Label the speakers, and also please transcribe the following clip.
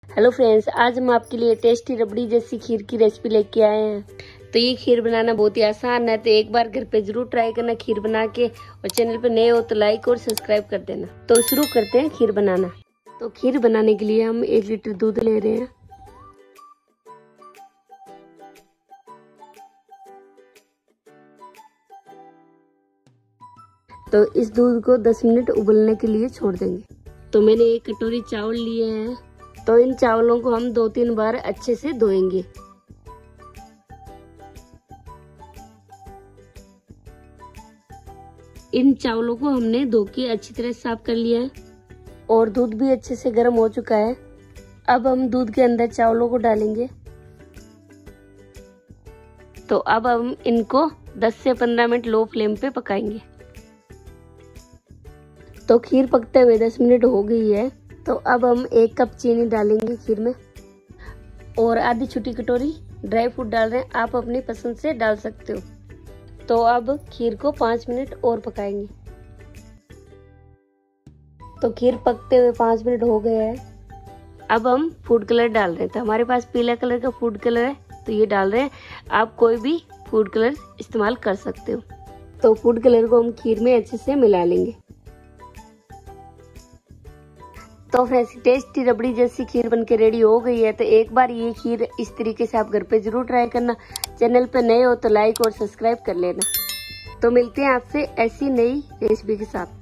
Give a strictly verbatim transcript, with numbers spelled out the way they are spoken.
Speaker 1: Hello friends, आज हम आपके लिए टेस्टी रबड़ी जैसी खीर की रेसिपी लेके आए हैं। तो ये खीर बनाना बहुत ही आसान है, तो एक बार घर पे जरूर ट्राई करना खीर बना के। और चैनल पे नए हो तो लाइक और सब्सक्राइब कर देना। तो शुरू करते हैं खीर बनाना। तो खीर बनाने के लिए हम एक लीटर दूध ले रहे हैं। तो इस दूध को दस मिनट उबलने के लिए छोड़ देंगे। तो मैंने एक कटोरी चावल लिए हैं। तो इन चावलों को हम दो तीन बार अच्छे से धोएंगे। इन चावलों को हमने धो के अच्छी तरह साफ कर लिया है और दूध भी अच्छे से गर्म हो चुका है। अब हम दूध के अंदर चावलों को डालेंगे। तो अब हम इनको दस से पंद्रह मिनट लो फ्लेम पे पकाएंगे। तो खीर पकते हुए दस मिनट हो गई है। तो अब हम एक कप चीनी डालेंगे खीर में और आधी छोटी कटोरी ड्राई फ्रूट डाल रहे हैं। आप अपनी पसंद से डाल सकते हो। तो अब खीर को पाँच मिनट और पकाएंगे। तो खीर पकते हुए पाँच मिनट हो गए हैं। अब हम फूड कलर डाल रहे हैं। तो हमारे पास पीला कलर का फूड कलर है, तो ये डाल रहे हैं। आप कोई भी फूड कलर इस्तेमाल कर सकते हो। तो फूड कलर को हम खीर में अच्छे से मिला लेंगे। तो फ्रेंड्स, टेस्टी रबड़ी जैसी खीर बनके रेडी हो गई है। तो एक बार ये खीर इस तरीके से आप घर पे जरूर ट्राई करना। चैनल पे नए हो तो लाइक और सब्सक्राइब कर लेना। तो मिलते हैं आपसे ऐसी नई रेसिपी के साथ।